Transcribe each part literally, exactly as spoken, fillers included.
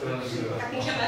Tak můžeme.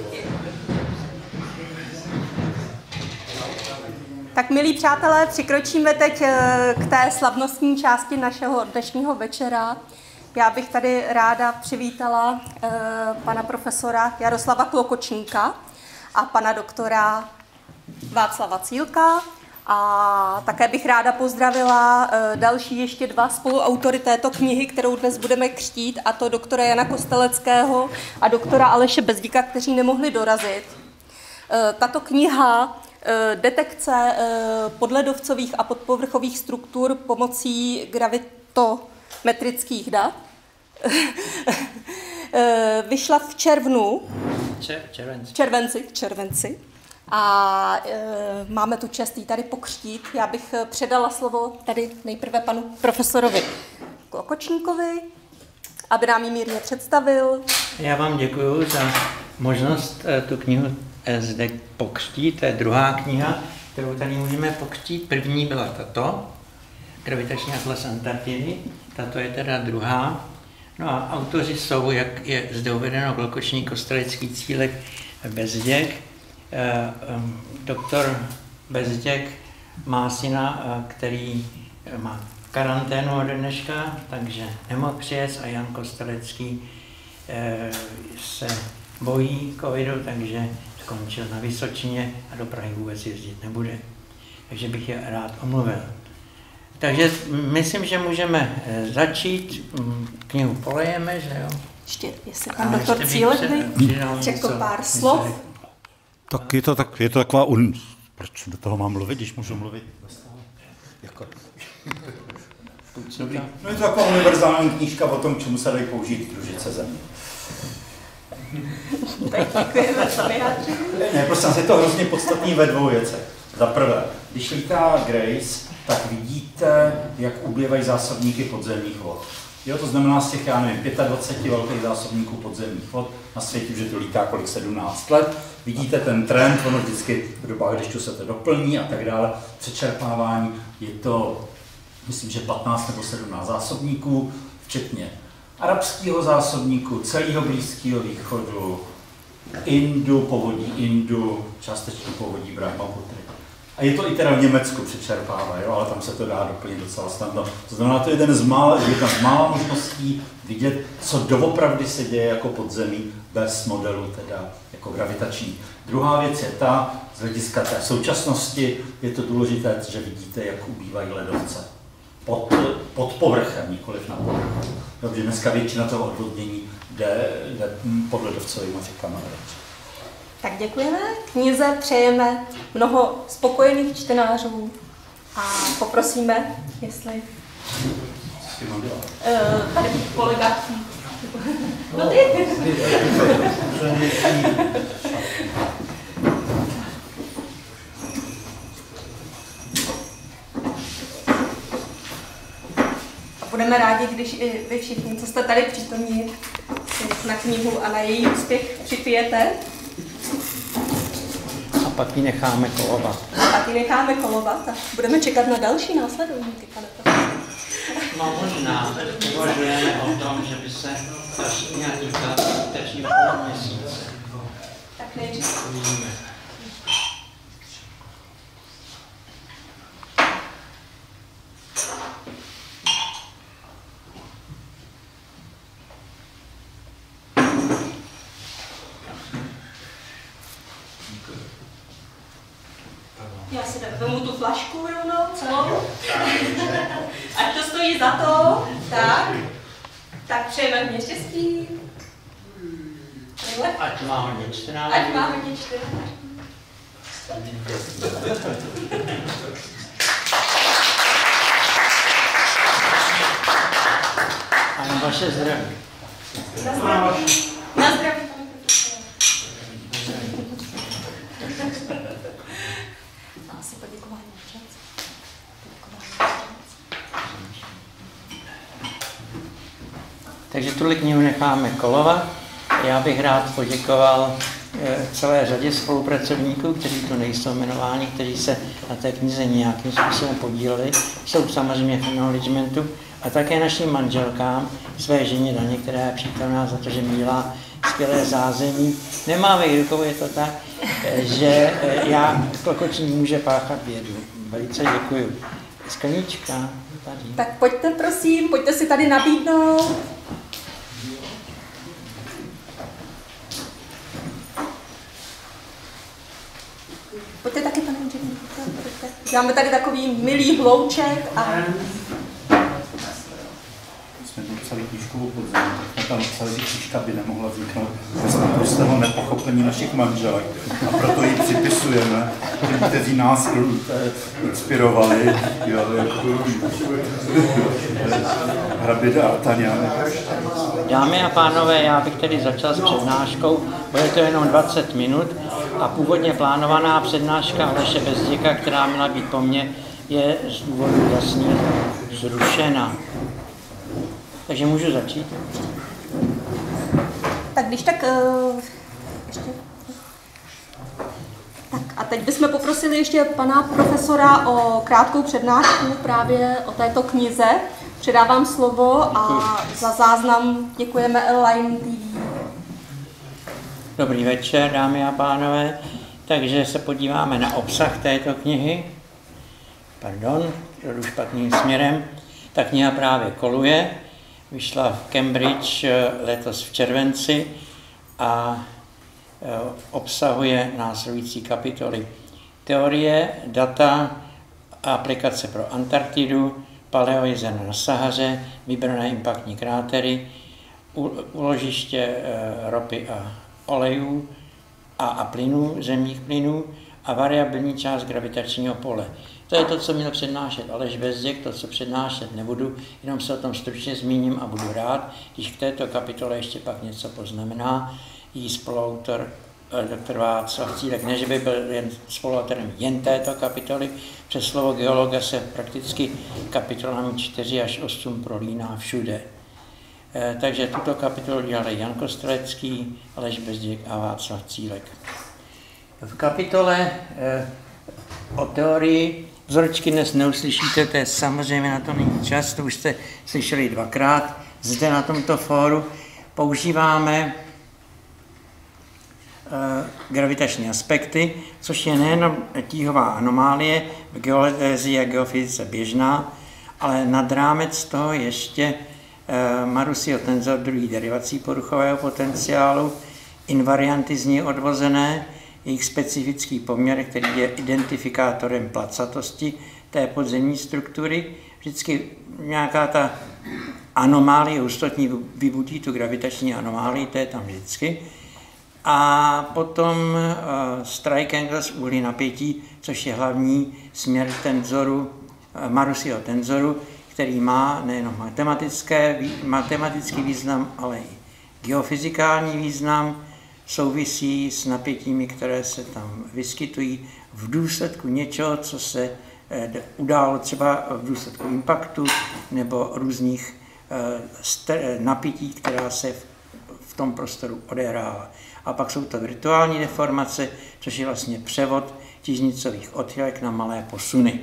Tak milí přátelé, přikročíme teď k té slavnostní části našeho dnešního večera. Já bych tady ráda přivítala eh, pana profesora Jaroslava Klokočníka a pana doktora Václava Cílka. A také bych ráda pozdravila eh, další ještě dva spoluautory této knihy, kterou dnes budeme křtít, a to doktora Jana Kosteleckého a doktora Aleše Bezdíka, kteří nemohli dorazit. Eh, tato kniha Detekce podledovcových a podpovrchových struktur pomocí gravitometrických dat vyšla v červnu, červenci. červenci, červenci. A e, máme tu čest jí tady pokřtít. Já bych předala slovo tady nejprve panu profesorovi Klokočníkovi, aby nám ji mírně představil. Já vám děkuji za možnost tu knihu zde pokřtít. To je druhá kniha, kterou tady můžeme pokřtít. První byla tato, Gravitační atlas Antarktidy. Tato je teda druhá. No a autoři jsou, jak je zde uvedeno, Klokočník, Kostelecký, Cílek, Bezděk. Doktor Bezděk má syna, který má karanténu od dneška, takže nemohl přijet, a Jan Kostelecký se bojí covidu, takže skončil na Vysočině a do Prahy vůbec jezdit nebude. Takže bych je rád omluvil. Takže myslím, že můžeme začít. Knihu polejeme, že jo? Ještě, jestli pan doktor Cílek by řekl pár slov. Tak je to, tak, je to taková... Un... Proč do toho mám mluvit, když můžu mluvit? Jako... No je to taková univerzální knížka o tom, čemu se dají použít družice země. Tak děkujeme za vyjádření. Ne, prostě je to hrozně podstatný ve dvou věcech. Za prvé, když lítá Grace, tak vidíte, jak ubývají zásobníky podzemních vod. Jo, to znamená z těch, já nevím, dvacet pět velkých zásobníků podzemních vod na světě, že to lítá kolik sedmnáct let. Vidíte ten trend, ono vždycky v dobách dešťu se to doplní a tak dále. Přečerpávání je to, myslím, že patnáct nebo sedmnáct zásobníků, včetně arabského zásobníku, celého Blízkého východu, Indu, povodí Indu, částečně povodí Brahmaputry. A je to i teda v Německu přečerpává, jo, ale tam se to dá doplnit docela snadno. To znamená, to je jeden z mála, jedna z mála možností vidět, co doopravdy se děje jako podzemí bez modelu teda jako gravitační. Druhá věc je ta, z hlediska té současnosti je to důležité, že vidíte, jak ubývají ledovce. Pod, pod povrchem, nikoliv na povrchu. Protože dneska většina toho odvodnění jde, jde pod ledovcovými řekama. Tak děkujeme. Knize přejeme mnoho spokojených čtenářů a poprosíme, jestli... Uh, tady kolega. No ty. Budeme rádi, když i vy všichni, co jste tady přítomní, na knihu a na její úspěch připijete. A pak ji necháme kolovat. A pak ji necháme kolovat a budeme čekat na další následovníky, pane profesor. No možná, uvažujeme o tom, že by se další nějaký skutečný půl měsíce. Tak nejdřív. Já si vezmu tu flašku rovnou, celou. Ať to stojí za to. Tak. Tak přejeme hodně štěstí. Ať má hodně čtenářů. Ať má hodně čtenářů. A na vaše zdraví. Na zdraví. Na zdraví. Asi poděkování. Takže tuhle knihu necháme kolovat. Já bych rád poděkoval celé řadě spolupracovníků, kteří tu nejsou jmenováni, kteří se na té knize nějakým způsobem podíleli, jsou samozřejmě v managementu, a také našim manželkám, své ženě Daně, která je přítomná za to, že mi dělá skvělé zázemí. Nemáme ji rukou, je to tak, že já klokočník může páchat vědu. Velice děkuju. Sklenička tady. Tak pojďte prosím, pojďte si tady nabídnout. Pojďte taky, pane inženýr. Máme tady takový milý hlouček a... Jsme napsali knížkovou podzemí, tak tam napsali, že knížka by nemohla vzniknout bez naprostého nepochopení našich manželek. A proto ji připisujeme, kteří nás inspirovali, jo, jako Hraběda a Taňa. Dámy a pánové, já bych tedy začal s přednáškou, bude to jenom dvacet minut a původně plánovaná přednáška Aleše Bezděka, která měla být po mně, je z důvodu jasně zrušena. Takže můžu začít? Tak když tak... Uh, ještě... Tak a teď bychom poprosili ještě pana profesora o krátkou přednášku právě o této knize. Předávám slovo a za záznam děkujeme L-Line T V. Dobrý večer, dámy a pánové. Takže se podíváme na obsah této knihy. Pardon, jdu špatným směrem. Ta kniha právě koluje. Vyšla v Cambridge letos v červenci a obsahuje následující kapitoly. Teorie, data, aplikace pro Antarktidu, paleojezer na Sahaře, vybrané impaktní krátery, úložiště ropy a olejů a, a plynů, zemních plynů a variabilní část gravitačního pole. To je to, co měl přednášet Aleš Bezděk, to, co přednášet nebudu, jenom se o tom stručně zmíním a budu rád, když k této kapitole ještě pak něco poznamená. Jí spoluautor doktor Václav Cílek, než by byl jen spoluautorem jen této kapitoly, přes slovo geologa se prakticky kapitolami čtyři až osm prolíná všude. E, takže tuto kapitolu dělali Jan Kostelecký, Aleš Bezděk a Václav Cílek. V kapitole e, o teorii vzorečky dnes neuslyšíte, to je samozřejmě na to není čas, to už jste slyšeli dvakrát. Zde na tomto fóru používáme e, gravitační aspekty, což je nejenom tíhová anomálie, v geodézii a geofyzice běžná, ale nad rámec toho ještě e, Marussyho tenzor druhý derivací poruchového potenciálu, invarianty z ní odvozené, jejich specifický poměr, který je identifikátorem placatosti té podzemní struktury. Vždycky nějaká ta anomálie, hustotní vybudí tu gravitační anomálii, to je tam vždycky. A potom uh, strike angles, úhly napětí, což je hlavní směr tenzoru, uh, Marussyho tenzoru, který má nejenom matematické, matematický význam, ale i geofyzikální význam, souvisí s napětími, které se tam vyskytují v důsledku něčeho, co se eh, událo třeba v důsledku impaktu nebo různých eh, napětí, která se v, v tom prostoru odehrává. A pak jsou to virtuální deformace, což je vlastně převod tížnicových odchylek na malé posuny.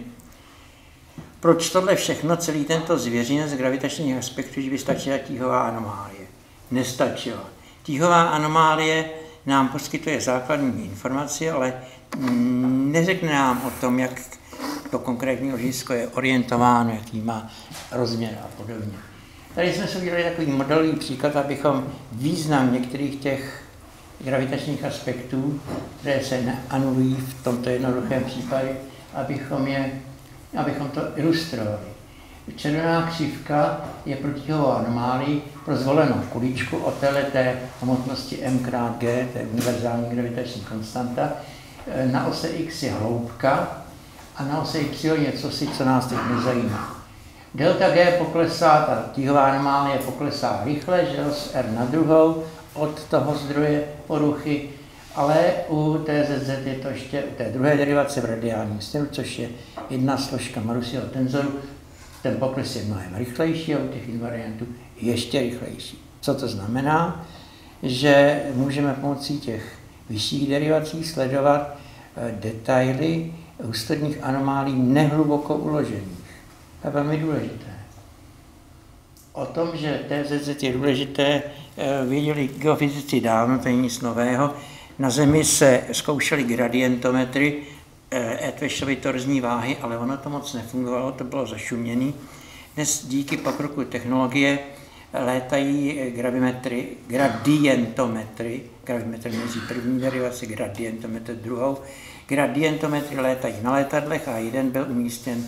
Proč tohle všechno, celý tento zvěřinec gravitačních aspektů, že by stačila tíhová anomálie? Nestačila. Tíhová anomálie nám poskytuje základní informace, ale neřekne nám o tom, jak to konkrétní ložisko je orientováno, jaký má rozměr a podobně. Tady jsme si udělali takový modelový příklad, abychom význam některých těch gravitačních aspektů, které se neanulují v tomto jednoduchém případě, abychom, je, abychom to ilustrovali. Červená křivka je pro tíhovou anomálii pro zvolenou kuličku o téhleté hmotnosti m krát g, to je univerzální gravitační konstanta. Na ose x je hloubka a na ose y něco si, co nás teď nezajímá. Delta G poklesá, ta tíhová anomálie poklesá rychle, že z R na druhou od toho zdroje poruchy, ale u T Z Z je to ještě u té druhé derivace v radiálním směru, což je jedna složka Marussyho tenzoru. Ten pokles je mnohem rychlejší a u těch invariantů ještě rychlejší. Co to znamená? Že můžeme pomocí těch vyšších derivací sledovat detaily hustotních anomálí nehluboko uložených. To je velmi důležité. O tom, že T Z Z je důležité, věděli geofyzici dávno, to je nic nového. Na Zemi se zkoušely gradientometry, Eötvösovy torzní váhy, ale ono to moc nefungovalo, to bylo zašuměné. Dnes díky pokroku technologie létají gravimetry, gradientometry, gravimetr mezi první derivaci, gradientometr druhou. Gradientometry létají na letadlech a jeden byl umístěn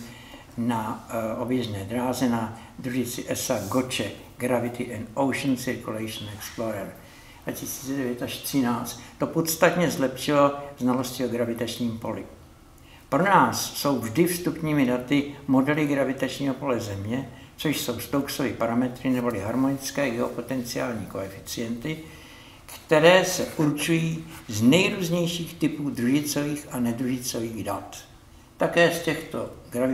na uh, objízdné dráze na družici E S A Goče Gravity and Ocean Circulation Explorer dva tisíce devět až třináct. To podstatně zlepšilo znalosti o gravitačním poli. Pro nás jsou vždy vstupními daty modely gravitačního pole Země, což jsou Stokesovy parametry neboli harmonické geopotenciální koeficienty, které se určují z nejrůznějších typů družicových a nedružicových dat. Také z těchto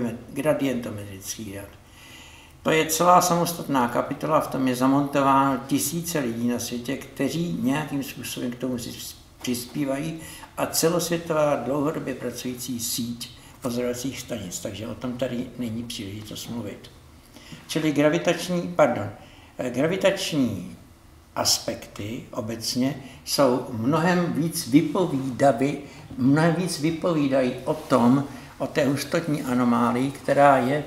gradientometrických dat. To je celá samostatná kapitola, v tom je zamontováno tisíce lidí na světě, kteří nějakým způsobem k tomu přispívají a celosvětová dlouhodobě pracující síť pozorovacích stanic, takže o tom tady není příležitost mluvit. Čili gravitační, pardon, gravitační aspekty obecně jsou mnohem víc vypovídaví, mnohem víc vypovídají o tom, o té hustotní anomálii, která je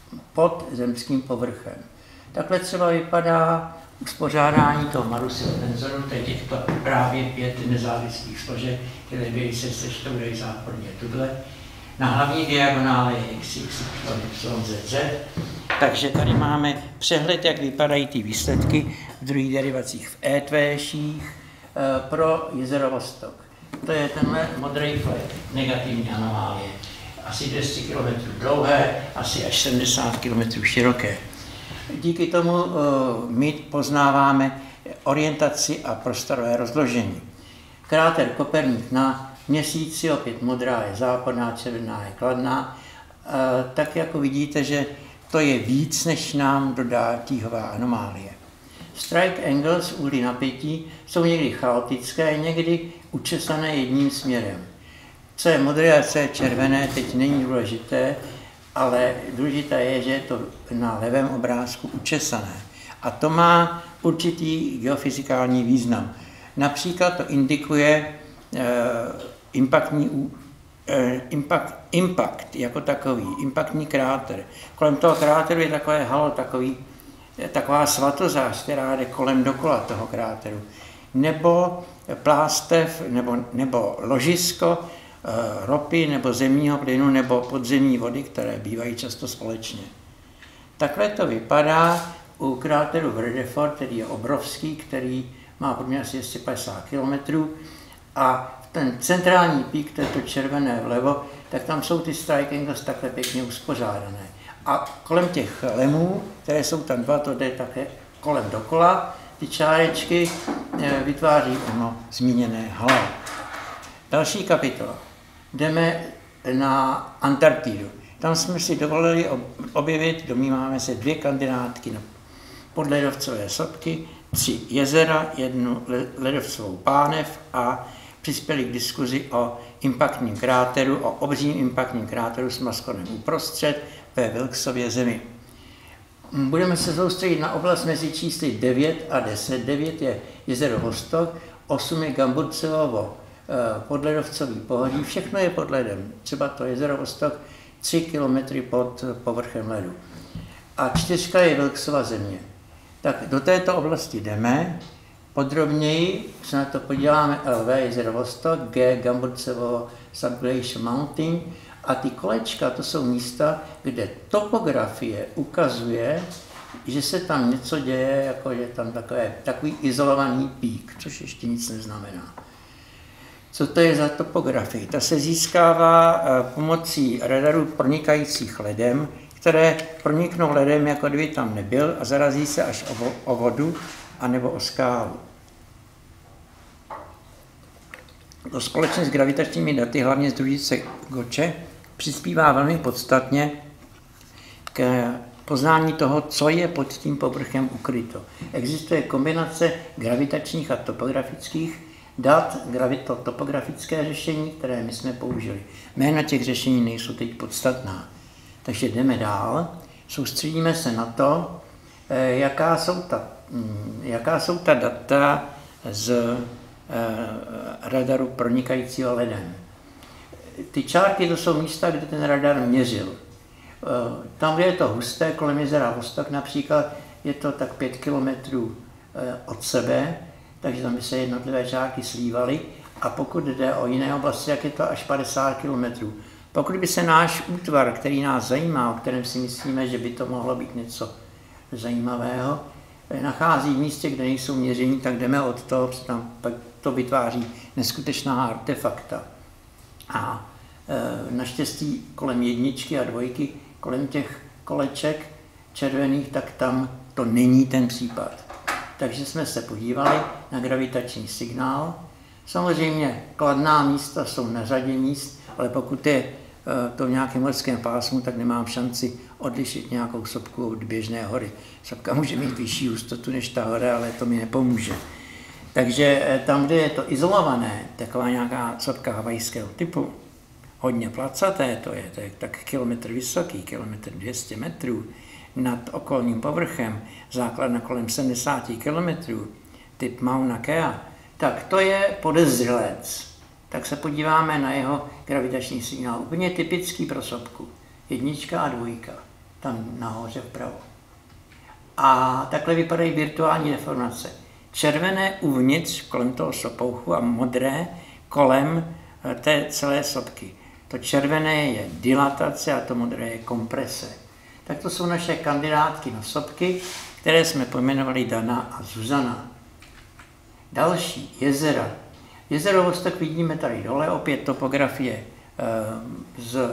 pod zemským povrchem. Takhle třeba vypadá uspořádání toho Marusiho tenzoru, to je těchto právě pět nezávislých složek, které by se sečtou dají záporně tuhle. Na hlavní diagonále je x, x, y, z, z. Takže tady máme přehled, jak vypadají ty výsledky v druhých derivacích v Eötvösích pro jezero Vostok. To je tenhle modrý flek, negativní anomálie. Asi dvě stě kilometrů dlouhé, asi až sedmdesát kilometrů široké. Díky tomu uh, my poznáváme orientaci a prostorové rozložení. Kráter Koperník na Měsíci, opět modrá je západná, červená je kladná. Uh, tak jako vidíte, že to je víc, než nám dodá tíhová anomálie. Strike angles, úhly napětí, jsou někdy chaotické, někdy učesané jedním směrem. Co je modré a co je červené, teď není důležité, ale důležité je, že je to na levém obrázku učesané. A to má určitý geofyzikální význam. Například to indikuje eh, impaktní, eh, impact, impact jako takový, impaktní kráter. Kolem toho kráteru je takové halo, takový, taková svatozář, která jde kolem dokola toho kráteru. Nebo plástev, nebo, nebo ložisko ropy nebo zemního plynu nebo podzemní vody, které bývají často společně. Takhle to vypadá u kráteru Vredefort, který je obrovský, který má průměr asi dvě stě padesát kilometrů a ten centrální pík, to je to červené vlevo, tak tam jsou ty strike angles takhle pěkně uspořádané. A kolem těch lemů, které jsou tam dva, to jde také kolem dokola, ty čárečky vytváří ono zmíněné halo. Další kapitola. Jdeme na Antarktidu. Tam jsme si dovolili objevit, domníváme se, dvě kandidátky na podledovcové sopky, tři jezera, jednu ledovcovou pánev a přispěli k diskuzi o impaktním kráteru, o obřím impaktním kráteru s Maskonem uprostřed ve Wilkesově zemi. Budeme se soustředit na oblast mezi čísly devět a deset. devět je jezero Vostok, osm je Gamburtsevovo podledovcový pohoří, všechno je pod ledem. Třeba to jezero Vostok tři kilometry pod povrchem ledu. A čtyřka je Wilkesova země. Tak do této oblasti jdeme. Podrobněji se na to podíváme L V, jezero Vostok, G, Gamburtsevo Subglacial Mountain a ty kolečka, to jsou místa, kde topografie ukazuje, že se tam něco děje, jako je tam takové, takový izolovaný pík, což ještě nic neznamená. Co to je za topografii? Ta se získává pomocí radarů pronikajících ledem, které proniknou ledem, jako kdyby tam nebyl a zarazí se až o vodu anebo o skálu. To společně s gravitačními daty, hlavně z družice Goče, přispívá velmi podstatně k poznání toho, co je pod tím povrchem ukryto. Existuje kombinace gravitačních a topografických dat, gravito topografické řešení, které my jsme použili. Jména těch řešení nejsou teď podstatná. Takže jdeme dál, soustředíme se na to, Jaká jsou ta, jaká jsou ta data z radaru pronikajícího ledem? Ty čárky to jsou místa, kde ten radar měřil. Tam, kde je to husté, kolem jezera Vostok například, je to tak pět kilometrů od sebe, takže tam by se jednotlivé čárky slívaly. A pokud jde o jiné oblasti, jak je to až padesát kilometrů. Pokud by se náš útvar, který nás zajímá, o kterém si myslíme, že by to mohlo být něco zajímavého, nachází v místě, kde nejsou měření, tak jdeme od toho, protože tam pak to vytváří neskutečná artefakta. A e, naštěstí kolem jedničky a dvojky, kolem těch koleček červených, tak tam to není ten případ. Takže jsme se podívali na gravitační signál. Samozřejmě kladná místa jsou na řadě míst, ale pokud je to v nějakém horském pásmu, tak nemám šanci odlišit nějakou sopku od běžné hory. Sopka může mít vyšší hustotu než ta hora, ale to mi nepomůže. Takže tam, kde je to izolované, taková nějaká sopka havajského typu, hodně placaté, to je, to je tak kilometr vysoký, kilometr dvě stě metrů, nad okolním povrchem, základna kolem sedmdesát kilometrů, typ Mauna Kea, tak to je podezřelec. Tak se podíváme na jeho gravitační signál. Úplně typický pro sopku. Jednička a dvojka. Tam nahoře vpravo. A takhle vypadají virtuální deformace. Červené uvnitř kolem toho sopouchu a modré kolem té celé sopky. To červené je dilatace a to modré je komprese. Tak to jsou naše kandidátky na sopky, které jsme pojmenovali Dana a Zuzana. Další jezera. Jezero Vostok vidíme tady dole, opět topografie z,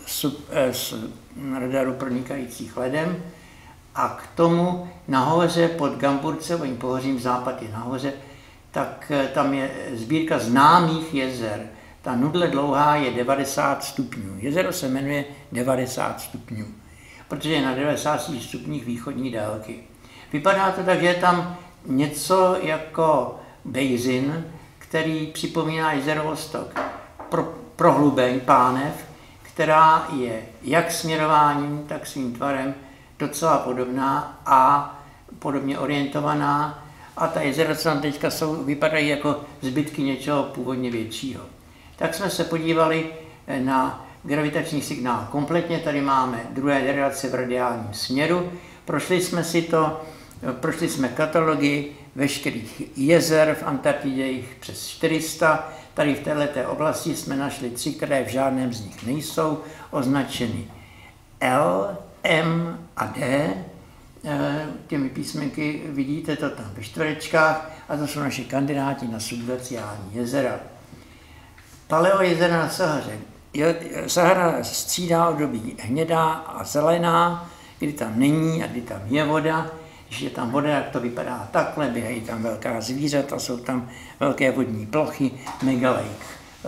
z radaru pronikajících ledem a k tomu nahoře pod Gamburcovým pohořím, západ je nahoře, tak tam je sbírka známých jezer. Ta nudle dlouhá je devadesát stupňů. Jezero se jmenuje devadesát stupňů, protože je na devadesáti stupních východní délky. Vypadá to tak, že je tam něco jako bejzin, který připomíná jezero Vostok. Pro, prohlubeň, pánev, která je jak směrováním, tak svým tvarem docela podobná a podobně orientovaná. A ta jezera, co tam teďka jsou, vypadají jako zbytky něčeho původně většího. Tak jsme se podívali na gravitační signál kompletně. Tady máme druhé generace v radiálním směru. Prošli jsme si to, prošli jsme katalogy veškerých jezer v Antarktidě, jich přes čtyři sta. Tady v této oblasti jsme našli tři, které v žádném z nich nejsou označeny L, M a D. Těmi písmenky vidíte to tam ve čtverečkách a to jsou naše kandidáti na subglaciální jezera. Paleojezera na Sahaře. Sahara střídá období hnědá a zelená, kdy tam není a kdy tam je voda. Když je tam voda, jak to vypadá takhle, běhají tam velká zvířata, jsou tam velké vodní plochy, megalejk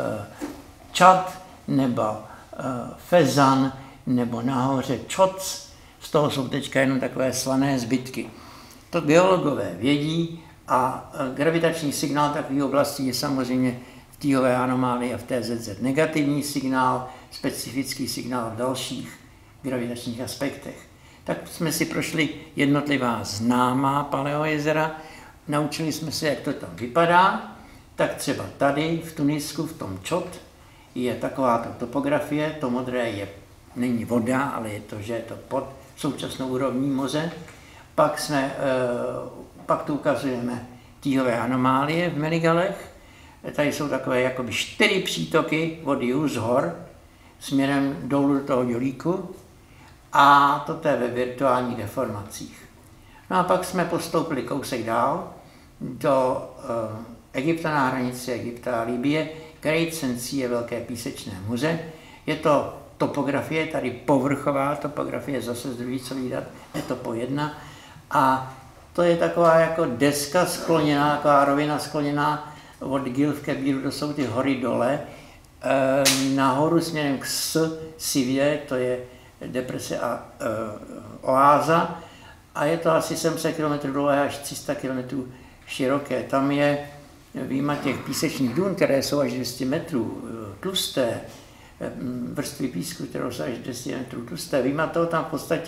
Čad nebo fezan nebo nahoře čoc, z toho jsou teďka jenom takové slané zbytky. To biologové vědí a gravitační signál takových oblastí je samozřejmě v tíhové anomálii a v T Z Z negativní signál, specifický signál v dalších gravitačních aspektech. Tak jsme si prošli jednotlivá známá paleojezera, naučili jsme se, jak to tam vypadá, tak třeba tady v Tunisku, v tom Čot, je taková topografie, to modré je, není voda, ale je to, že je to pod současnou úrovní moře. Pak, jsme, pak tu ukazujeme tíhové anomálie v Meligalech. Tady jsou takové jakoby čtyři přítoky vody z hor směrem dolů do toho dělíku. A toto je ve virtuálních deformacích. No a pak jsme postoupili kousek dál do uh, Egypta, na hranici Egypta a Libye. Great Sea je velké písečné moře. Je to topografie, tady povrchová topografie, zase z druhé co vidět, je to po jedna. A to je taková jako deska skloněná, taková rovina skloněná od Gil v Kebíru, to jsou ty hory dole. E, nahoru směrem k S, Sivě, to je deprese a e, oáza. A je to asi sedm set kilometrů dlouhé až tři sta kilometrů široké. Tam je výjima těch písečných dun, které jsou až dvě stě metrů tlusté, vrstvy písku, které jsou až dvě stě metrů tlusté. Výjima toho tam v podstatě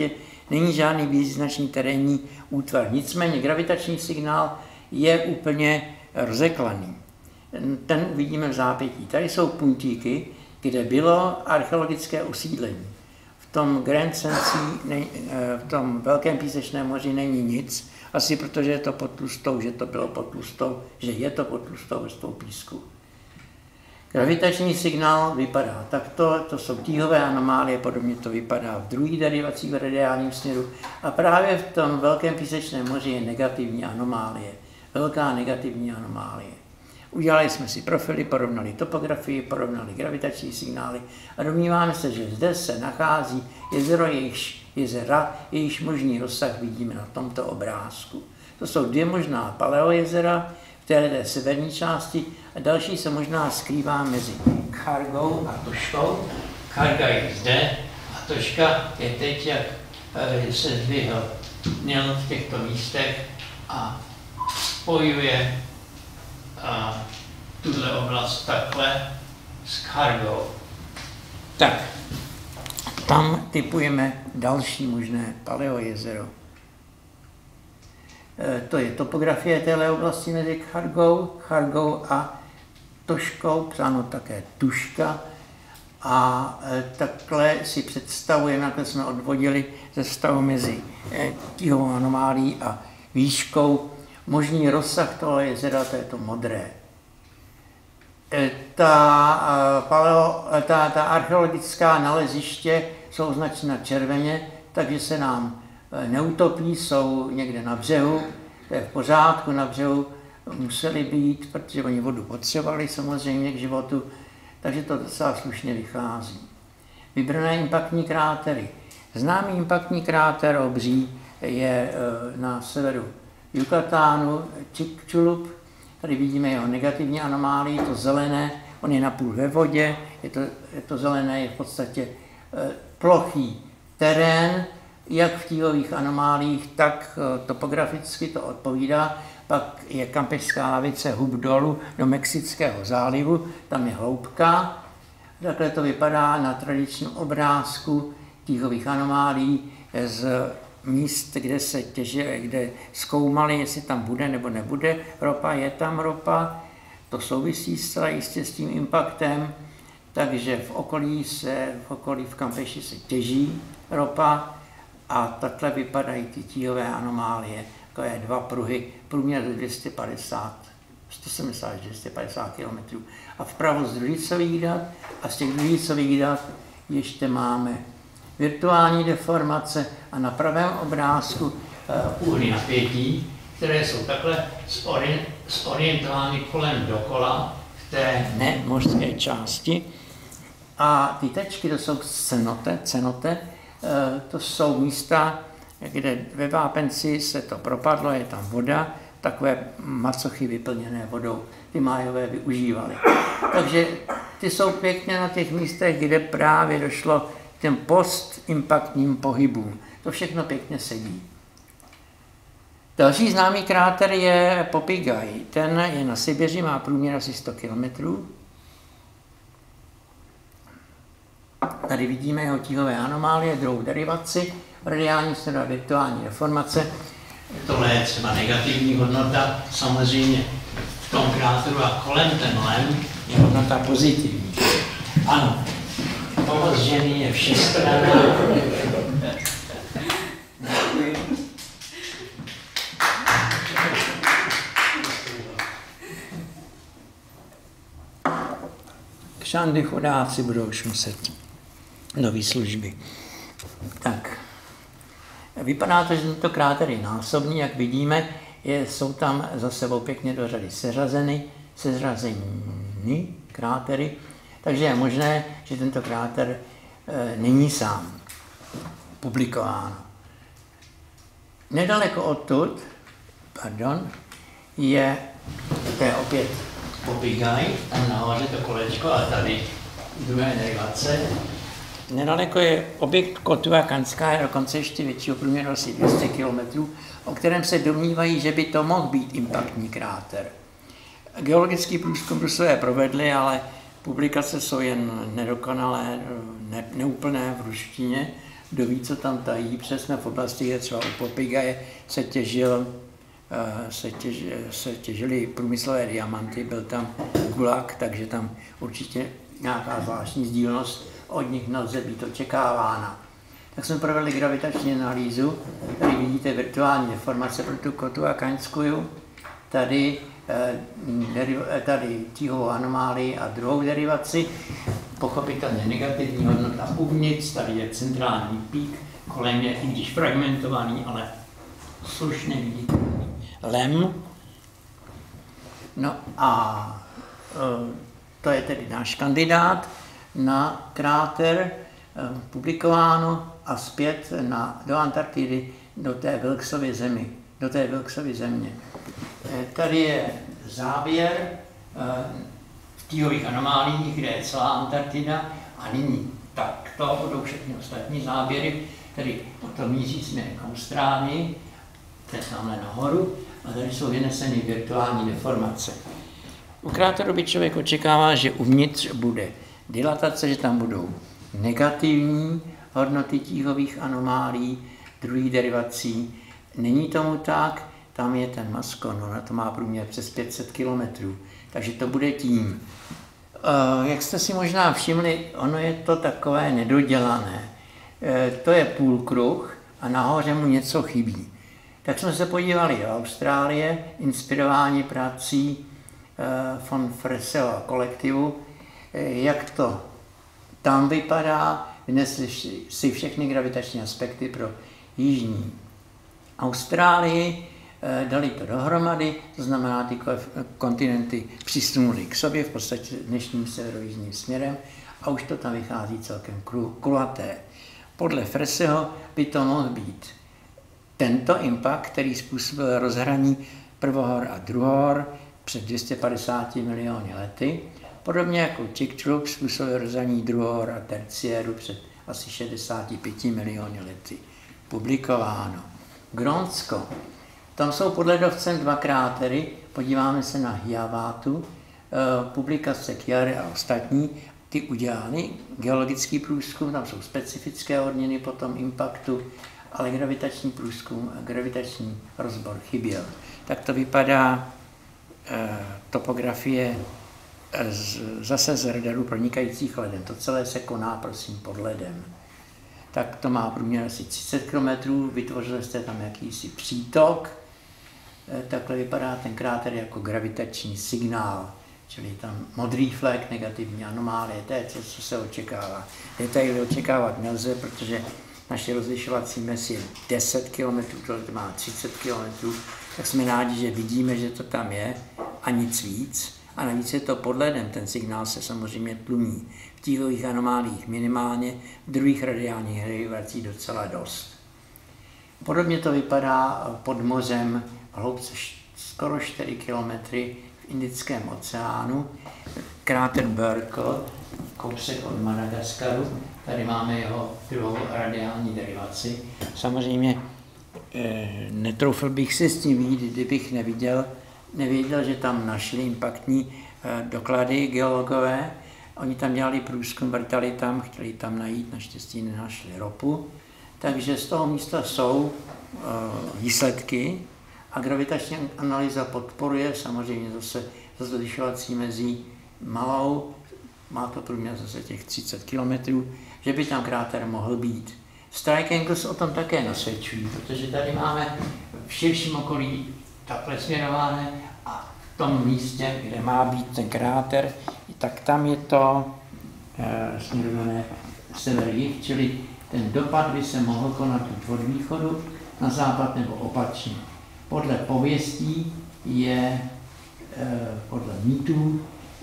Není žádný význačný terénní útvar. Nicméně gravitační signál je úplně rozeklaný. Ten vidíme v zápětí. Tady jsou puntíky, kde bylo archeologické osídlení. V tom Grand Sensi, v tom Velkém písečném moři není nic, asi protože je to pod tlustou, že to bylo pod tlustou, že je to pod tlustou vrstvou písku. Gravitační signál vypadá takto, to jsou tíhové anomálie, podobně to vypadá v druhých derivacích v radiálním směru. A právě v tom Velkém písečném moři je negativní anomálie, velká negativní anomálie. Udělali jsme si profily, porovnali topografii, porovnali gravitační signály a domníváme se, že zde se nachází jezero, jejichž jezera, jejichž možný rozsah vidíme na tomto obrázku. To jsou dvě možná paleojezera v té severní části a další se možná skrývá mezi Khargou a Toškou. Kharga je zde a Toška je teď, jak se zdvihl Nil v těchto místech a spojuje a tuhle oblast takhle s Khargou. Tak, tam typujeme další možné paleojezero. E, to je topografie téhle oblasti mezi Khargou, Khargou a Toškou, psáno také Tuška. A e, takhle si představujeme, takhle jsme odvodili ze stavu mezi e, tíhovou anomálií a výškou možný rozsah toho jezera, to je to modré. Ta, paleo, ta, ta archeologická naleziště jsou označena červeně, takže se nám neutopí, jsou někde na břehu, to je v pořádku, na břehu museli být, protože oni vodu potřebovali samozřejmě k životu, takže to docela slušně vychází. Vybrané impaktní krátery. Známý impaktní kráter obří je na severu Yucatánu, Chicxulub. Tady vidíme jeho negativní anomálii, to zelené, on je napůl ve vodě, je to, je to zelené, je v podstatě e, plochý terén, jak v tíhových anomáliích, tak e, topograficky to odpovídá. Pak je Campešská lavice hub dolů do Mexického zálivu, tam je hloubka. Takhle to vypadá na tradičním obrázku tíhových anomálií z míst, kde se těže, kde zkoumali, jestli tam bude nebo nebude ropa, je tam ropa, to souvisí zcela jistě s tím impaktem, takže v okolí se, v okolí v Campeši se těží ropa a takhle vypadají ty tíhové anomálie, takové dva pruhy, průměr dvě stě padesát, sto sedmdesát až dvě stě padesát kilometrů. A vpravo z družicových dat a z těch družicových dat ještě máme virtuální deformace a na pravém obrázku uh, úhly napětí, které jsou takhle zorientovány kolem dokola v té nemořské části. A ty tečky, to jsou cenote, cenote uh, to jsou místa, kde ve vápenci se to propadlo, je tam voda, takové macochy vyplněné vodou, ty májové využívali. Takže ty jsou pěkně na těch místech, kde právě došlo těm postimpaktním pohybům. To všechno pěkně sedí. Další známý kráter je Popigai. Ten je na Sibiři, má průměr asi sto kilometrů. Tady vidíme jeho tíhové anomálie, druhou derivaci, radiální směru a virtuální deformace. Tohle je třeba negativní hodnota, samozřejmě v tom kráteru a kolem ten lem je hodnota pozitivní. Ano. Pomoc ženy je všestranná. Kšandy chudáci budou už muset do výslužby. Tak. Vypadá to, že tento kráter je násobný, jak vidíme, je, jsou tam za sebou pěkně do řady seřazeny, seřazeny krátery. Takže je možné, že tento kráter e, není sám publikován. Nedaleko odtud, pardon, je, to je opět Popigai, tam nahoře to kolečko a tady druhé derivace. Nedaleko je objekt Kotua Kanská, dokonce ještě většího průměru asi dvě stě kilometrů, o kterém se domnívají, že by to mohl být impaktní kráter. Geologický průzkum Rusové provedli, ale publikace jsou jen nedokonalé, ne, neúplné v ruštině kdo ví, co tam tají, protože jsme v oblasti, kde třeba u Popigaje se těžil, se, těž, se těžily průmyslové diamanty, byl tam gulag, takže tam určitě nějaká zvláštní sdílnost od nich nelze být očekávána. Tak jsme provedli gravitační analýzu, tady vidíte virtuální deformace pro tu kotu a kaňskuju, tady, tady tíhovou anomálii a druhou derivaci, pochopitelně negativní hodnota uvnitř, tady je centrální pík, kolem je, i když fragmentovaný, ale slušně viditelný lem. No a to je tedy náš kandidát na kráter, publikováno a zpět na, do Antarktidy, do té Wilkesovy zemi, do té Wilkesovy země. Tady je záběr v tíhových anomáliích, kde je celá Antarktida a nyní takto budou všechny ostatní záběry, tedy potom míří směrem k Austrálii, to je tamhle nahoru, a tady jsou vyneseny virtuální deformace. U kráteru by člověk očekává, že uvnitř bude dilatace, že tam budou negativní hodnoty tíhových anomálí, druhých derivací. Není tomu tak, tam je ten maskon, ono to má průměr přes pět set kilometrů, takže to bude tím. E, jak jste si možná všimli, ono je to takové nedodělané. E, to je půlkruh a nahoře mu něco chybí. Tak jsme se podívali do Austrálie, inspirováni prací e, von Fresseho a kolektivu, e, jak to tam vypadá, vynesli si všechny gravitační aspekty pro jižní Austrálii, dali to dohromady, to znamená, ty kontinenty přisunuli k sobě, v podstatě dnešním severojižním směrem a už to tam vychází celkem kulaté. Podle Fresseho by to mohl být tento impact, který způsobil rozhraní prvohor a druhohor před dvěma sty padesáti miliony lety, podobně jako Chicxulub způsobil rozhraní druhohor a terciéru před asi šedesáti pěti miliony lety. Publikováno. Grónsko. Tam jsou pod ledovcem dva krátery, podíváme se na Hiawathu, publikace Chiary a ostatní, ty udělali geologický průzkum, tam jsou specifické odměny po tom impaktu, ale gravitační průzkum a gravitační rozbor chyběl. Tak to vypadá eh, topografie z, zase z radaru pronikajících ledem. To celé se koná, prosím, pod ledem. Tak to má průměr asi třicet kilometrů, vytvořili jste tam jakýsi přítok. Takhle vypadá ten kráter jako gravitační signál, čili tam modrý flek, negativní anomálie, to je to, co se očekává. Detaily očekávat nelze, protože naše rozlišovací mes je deset kilometrů, tohle má třicet kilometrů, tak jsme rádi, že vidíme, že to tam je a nic víc. A navíc je to pod ledem, ten signál se samozřejmě tlumí. V tíhových anomálích minimálně, v druhých radiálních derivací docela dost. Podobně to vypadá pod mořem v hloubce skoro čtyři kilometry v Indickém oceánu. Kráter Burckle, kousek od Madagaskaru, tady máme jeho druhou radiální derivaci. Samozřejmě eh, netroufl bych si s tím jít, kdybych neviděl, nevěděl, že tam našli impaktní eh, doklady geologové. Oni tam dělali průzkum, vrtali tam, chtěli tam najít, naštěstí nenašli ropu. Takže z toho místa jsou uh, výsledky a gravitační analýza podporuje samozřejmě zase rozlišovací mezí malou, má to průměr zase těch třicet kilometrů, že by tam kráter mohl být. Strike angles o tom také nasvědčují, protože tady máme v širším okolí takhle směrované a v tom místě, kde má být ten kráter, tak tam je to uh, směrované sever-jih, čili ten dopad by se mohl konat od východu na západ nebo opačně. Podle pověstí je, podle mýtů,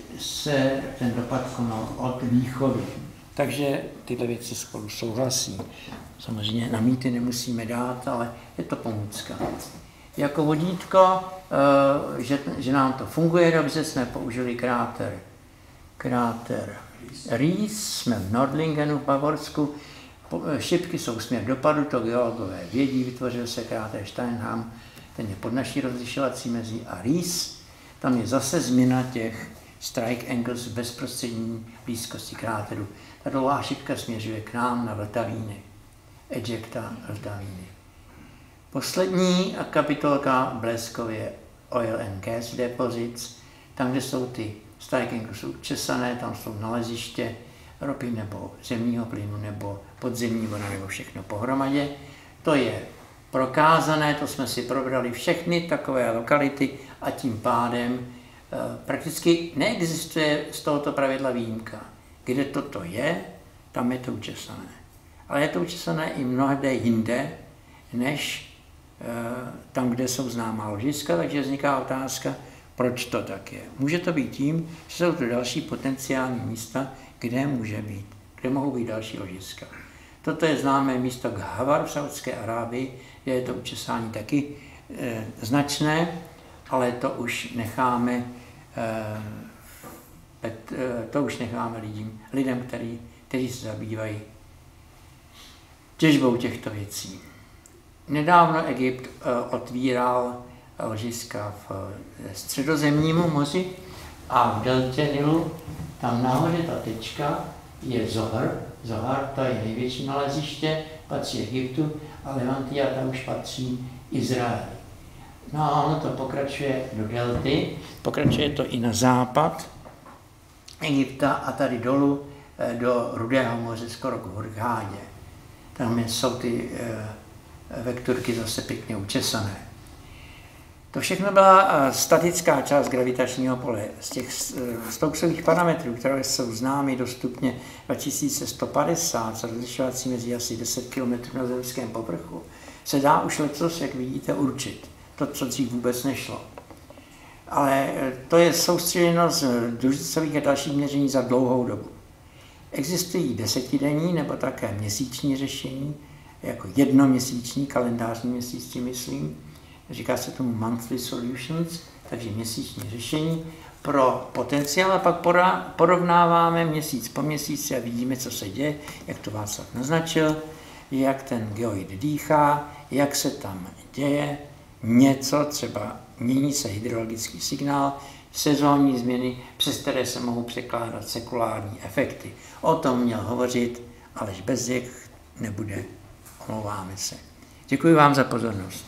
se ten dopad konal od východu. Takže tyhle věci spolu souhlasí. Samozřejmě na mýty nemusíme dát, ale je to pomůcka. Jako vodítko, že, že nám to funguje dobře, jsme použili kráter, kráter Ries, jsme v Nordlingenu v Bavorsku. Šipky jsou směr dopadu, to geologové vědí, vytvořil se kráter Steinham, ten je pod naší rozlišovací mezí a Ries. Tam je zase změna těch strike angles v bezprostřední blízkosti kráteru. Ta dlouhá šipka směřuje k nám na Vltavíny. ejecta hltaviny. Poslední kapitolka bleskově Oil and Gas Deposits, tam, kde jsou ty stájky, jsou česané, tam jsou naleziště ropy nebo zemního plynu nebo podzemní voda nebo všechno pohromadě. To je prokázané, to jsme si probrali všechny takové lokality a tím pádem e, prakticky neexistuje z tohoto pravidla výjimka. Kde toto je, tam je to učesané. Ale je to učesané i mnohde jinde, než e, tam, kde jsou známá ložiska, takže vzniká otázka, proč to tak je. Může to být tím, že jsou to další potenciální místa, kde může být, kde mohou být další ložiska. Toto je známé místo Ghawar v Saudské Arábii, kde je to učesání taky e, značné, ale to už necháme, e, pet, e, to už necháme lidem, lidem který, kteří se zabývají těžbou těchto věcí. Nedávno Egypt e, otvíral ložiska v e, Středozemním moři a v deltě Nilu, tam nahoře ta tečka je Zohar. Zohar, to je největší naleziště, patří Egyptu, a Levantia, ta už patří Izraeli. No a ono to pokračuje do delty, pokračuje to i na západ Egypta a tady dolů do Rudého moře, skoro k Hurghádě. Tam jsou ty vektorky zase pěkně učesané. To všechno byla statická část gravitačního pole. Z těch Stokesových parametrů, které jsou známy dostupně dva tisíce sto padesát, s rozlišovací mezi asi deset kilometrů na zemském povrchu, se dá už letos, jak vidíte, určit. To, co dřív vůbec nešlo. Ale to je soustředěno z družicových a dalších měření za dlouhou dobu. Existují desetidenní nebo také měsíční řešení, jako jednoměsíční, kalendářní měsíc, myslím. Říká se tomu monthly solutions, takže měsíční řešení pro potenciál a pak porovnáváme měsíc po měsíci a vidíme, co se děje, jak to Václav naznačil, jak ten geoid dýchá, jak se tam děje něco, třeba mění se hydrologický signál, sezónní změny, přes které se mohou překládat sekulární efekty. O tom měl hovořit Aleš Bezděk, nebude, omlouváme se. Děkuji vám za pozornost.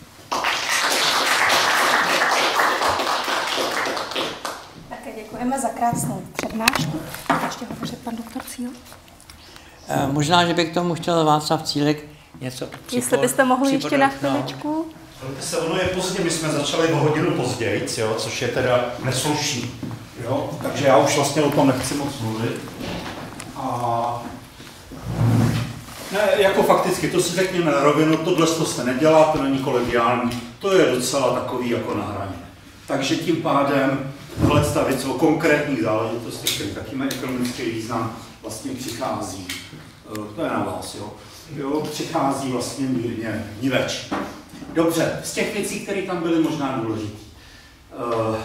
Také děkujeme za krásnou přednášku. Ještě hovořit pan doktor Cíl. E, možná, že bych k tomu chtěl Václav Cílek něco připojit. Jestli byste mohli ještě na chviličku. Se ono je pozdě, my jsme začali o hodinu později, jo, což je teda neslušný. Jo? Takže já už vlastně o tom nechci moc mluvit. A ne, jako fakticky, to si řekněme na rovinu, tohle to se nedělá, to není kolegiální, to je docela takový jako na hraně. Takže tím pádem tohle ta věc o konkrétních záležitostech, který taky mají ekonomický význam, vlastně přichází, to je na vás, jo, jo přichází vlastně mírně niveč. Dobře, z těch věcí, které tam byly možná důležité. Uh,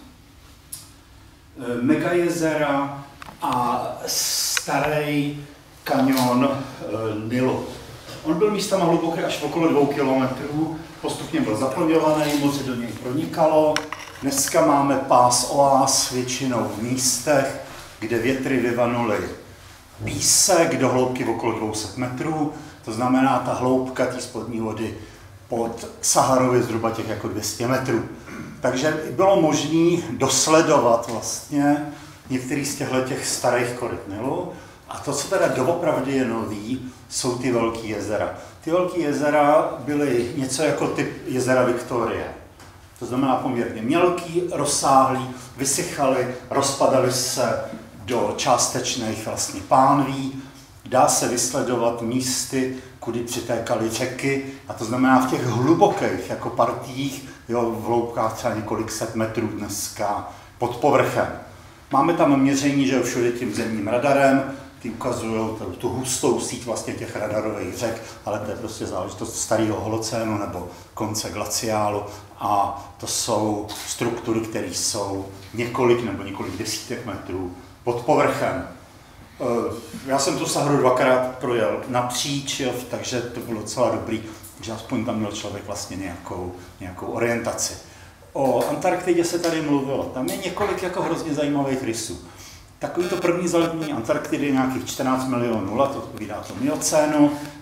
megajezera a starý kanion uh, Nilu. On byl místama hluboký až okolo dvou kilometrů, postupně byl zaplňovaný, moře do něj pronikalo. Dneska máme pás oáz většinou v místech, kde větry vyvanuly písek do hloubky okolo dvě stě metrů, to znamená ta hloubka té spodní vody pod Saharou je zhruba těch jako dvě stě metrů. Takže bylo možné dosledovat vlastně některý z těchto těch starých koryt Nilu. A to, co teda doopravdy je nový, jsou ty velký jezera. Ty velký jezera byly něco jako typ jezera Viktorie. To znamená poměrně mělký, rozsáhlý, vysychaly, rozpadaly se do částečných vlastně pánví. Dá se vysledovat místy, kudy přitékaly řeky, a to znamená v těch hlubokých jako partiích, jo, v hloubkách třeba několik set metrů dneska pod povrchem. Máme tam měření, že všude tím zemním radarem, ty ukazují tu hustou síť vlastně těch radarových řek, ale to je prostě záležitost starého holocénu nebo konce glaciálu a to jsou struktury, které jsou několik nebo několik desítek metrů pod povrchem. Já jsem tu Saharu dvakrát projel napříč, jo, takže to bylo docela dobrý, že aspoň tam měl člověk vlastně nějakou, nějakou orientaci. O Antarktidě se tady mluvilo, tam je několik jako hrozně zajímavých rysů. Takový to první zalednění Antarktidy nějakých čtrnáct milionů let, odpovídá to miocénu,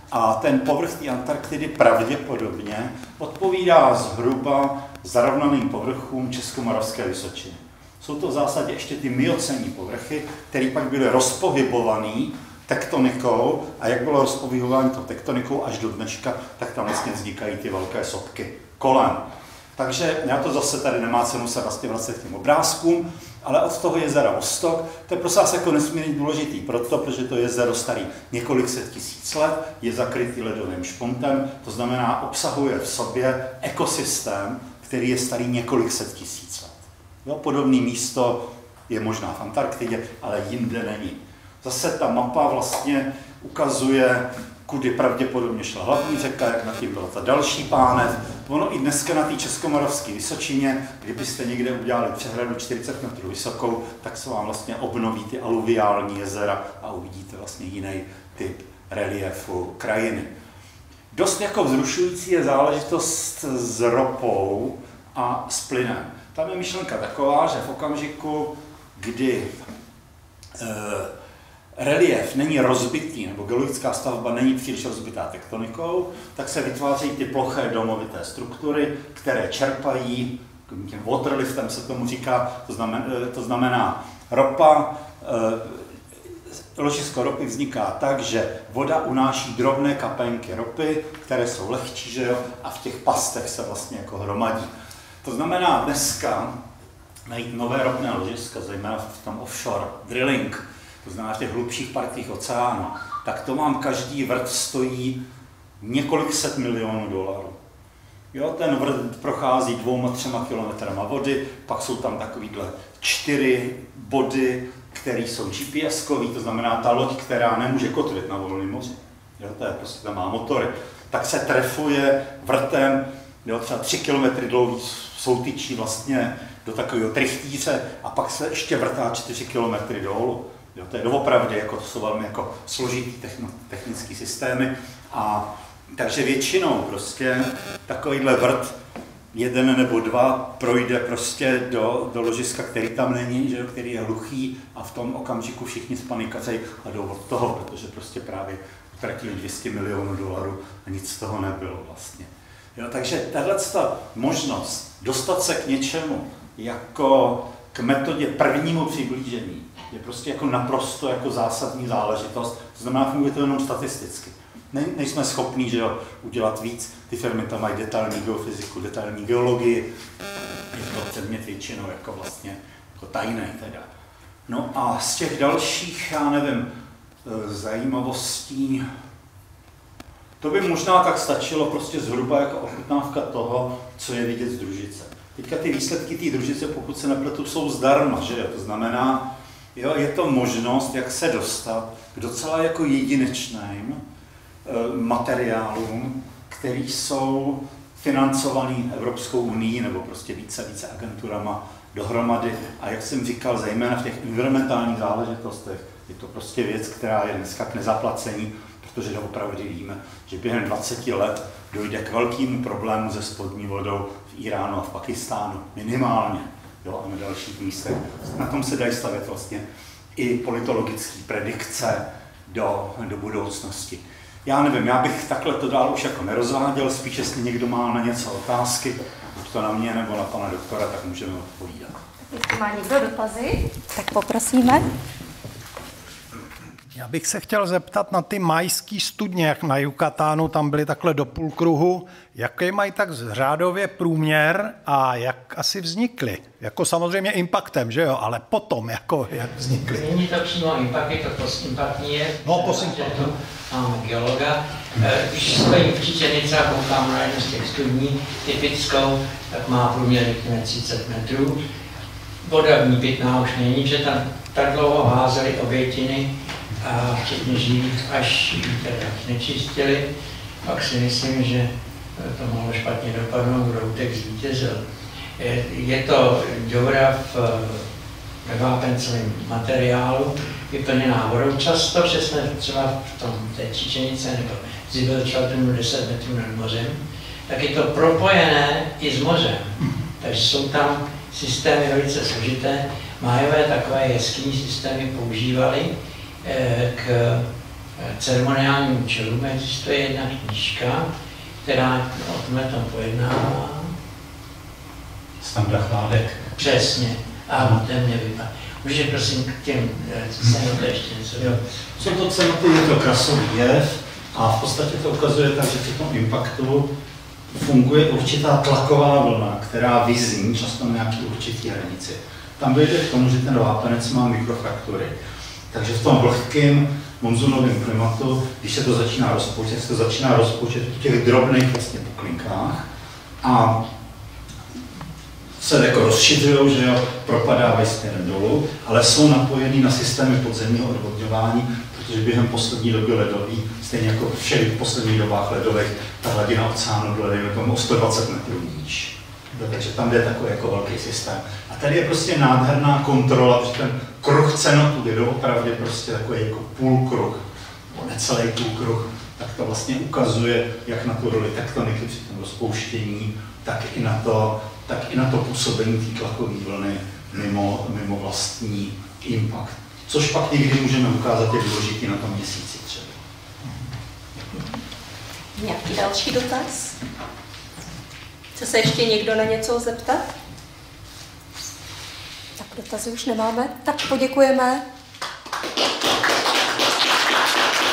A ten povrch té Antarktidy pravděpodobně odpovídá zhruba zarovnaným povrchům Českomoravské vysočiny. Jsou to v zásadě ještě ty myocenní povrchy, které pak byly rozpohybované tektonikou, a jak bylo rozpohybování tou tektonikou až do dneška, tak tam vlastně vznikají ty velké sopky kolem. Takže já to zase tady nemá cenu se vlastně vracet k těm obrázkům, ale od toho jezera Vostok, to je prostě jako nesmírně důležitý, proto, protože to jezero starý několik set tisíc let, je zakrytý ledovým špuntem, to znamená obsahuje v sobě ekosystém, který je starý několik set tisíc let. Jo, podobné místo je možná v Antarktidě, ale jinde není. Zase ta mapa vlastně ukazuje, kudy pravděpodobně šla hlavní řeka, jak na tím byla ta další pánev. Ono i dneska na té Českomoravské vysočině, kdybyste někde udělali přehradu čtyřicet metrů vysokou, tak se vám vlastně obnoví ty aluviální jezera a uvidíte vlastně jiný typ reliefu krajiny. Dost jako vzrušující je záležitost s ropou a s plynem. Tam je myšlenka taková, že v okamžiku, kdy e, relief není rozbitý, nebo geologická stavba není příliš rozbitá tektonikou, tak se vytvářejí ty ploché domovité struktury, které čerpají, tím waterliftem se tomu říká, to znamená, to znamená ropa, ložisko ropy vzniká tak, že voda unáší drobné kapenky ropy, které jsou lehčí, že jo, a v těch pastech se vlastně jako hromadí. To znamená dneska najít nové ropné ložiska, zejména v tom offshore drilling, to znamená v těch hlubších partích oceánu, tak to vám každý vrt stojí několik set milionů dolarů. Jo, ten vrt prochází dvouma, třema kilometrama vody, pak jsou tam takovýhle čtyři body, které jsou G P S-kový, to znamená ta loď, která nemůže kotvit na volném moři. Jo, to je prostě, tam má motory. Tak se trefuje vrtem, jo, třeba tři kilometry dlouhý soutyčí vlastně do takového trichtíře a pak se ještě vrtá čtyři kilometry dolů. Jo, to je doopravdy, jako, to jsou velmi jako složitý technické systémy. A takže většinou prostě takovýhle vrt, jeden nebo dva, projde prostě do, do ložiska, který tam není, že, který je hluchý, a v tom okamžiku všichni spanikařejí a jdou od toho, protože prostě právě utratili dvě stě milionů dolarů a nic z toho nebylo vlastně. Jo, takže tato možnost dostat se k něčemu jako k metodě prvnímu přiblížení je prostě jako naprosto jako zásadní záležitost. To znamená, funguje to jenom statisticky. Ne, nejsme schopní, že jo, udělat víc. Ty firmy tam mají detailní geofyziku, detailní geologii. Je to předmět většinou jako vlastně jako tajný teda. No a z těch dalších, já nevím, zajímavostí, to by možná tak stačilo prostě zhruba jako ochutnávka toho, co je vidět z družice. Teďka ty výsledky té družice, pokud se nepletu, jsou zdarma, že jo? To znamená, jo, je to možnost, jak se dostat k docela jako jedinečným e, materiálům, které jsou financovaný Evropskou unii nebo prostě více více agenturama dohromady. A jak jsem říkal, zejména v těch environmentálních záležitostech, je to prostě věc, která je dneska k nezaplacení, protože opravdu víme, že během dvaceti let dojde k velkému problému se spodní vodou v Iránu a v Pakistánu minimálně, jo, a na dalších místech. Na tom se dají stavět vlastně i politologické predikce do, do budoucnosti. Já nevím, já bych takhle to dál už jako nerozváděl, spíš jestli někdo má na něco otázky, buď to na mě nebo na pana doktora, tak můžeme odpovídat. Jestli má někdo dotazy, tak poprosíme. Já bych se chtěl zeptat na ty majské studně, jak na Yucatánu, tam byly takhle do půlkruhu. Jaký mají tak řádově průměr a jak asi vznikly? Jako samozřejmě impaktem, že jo, ale potom, jako jak vznikly? Není to přímo impact, je to postimpactní je. No, postimpactní. Máme geologa. Když stojím v Čičenici a koukám na jednu z těch studní typickou, tak má průměr třicet metrů. Voda v ní pitná už není, že tam tak dlouho házeli obětiny, a včetně živých, až teda nečistili. Pak si myslím, že to mohlo špatně dopadnout, Routek zvítězil. Je to děura v vápencovém materiálu, vyplněná vodou často, že jsme třeba v tom té Čičenice nebo Zibelčaltunu deset metrů nad mořem, tak je to propojené i s mořem. Takže jsou tam systémy velice složité. Májové takové jeskyní systémy používali k ceremoniálním čelům existuje jedna knížka, která o tomhle tom pojednává. Standa Chládek. Přesně. A ten mě vypadá. Může prosím k těm cenoty ještě něco? Jsou to cenoty, je to krasový jev a v podstatě to ukazuje tak, že při tom impaktu funguje určitá tlaková vlna, která vyzní často na nějaký určitý hranici. Tam dojde k tomu, že ten vápenec má mikrofraktury. Takže v tom vlhkém monzunovém klimatu, když se to začíná rozpouštět, se to začíná rozpouštět v těch drobných vlastně puklinkách a se jako rozšiřují, že jo, propadávají směrem dolů, ale jsou napojený na systémy podzemního odvodňování, protože během poslední doby ledový, stejně jako všech v posledních dobách ledových, ta hladina oceánu byla dejme tomu o sto dvacet metrů níž. Takže tam jde takový jako velký systém. A tady je prostě nádherná kontrola, protože ten kruh cenotu je doopravdy prostě takový jako půlkruh, nebo necelý půlkruh, tak to vlastně ukazuje, jak na tu roli tektoniky při tom rozpouštění, tak i na to, tak i na to působení té tlakové vlny mimo, mimo vlastní impact. Což pak někdy můžeme ukázat, jak důležitý na tom měsíci třeba. Nějaký další dotaz? Chce se ještě někdo na něco zeptat? Tak dotazy už nemáme, tak poděkujeme.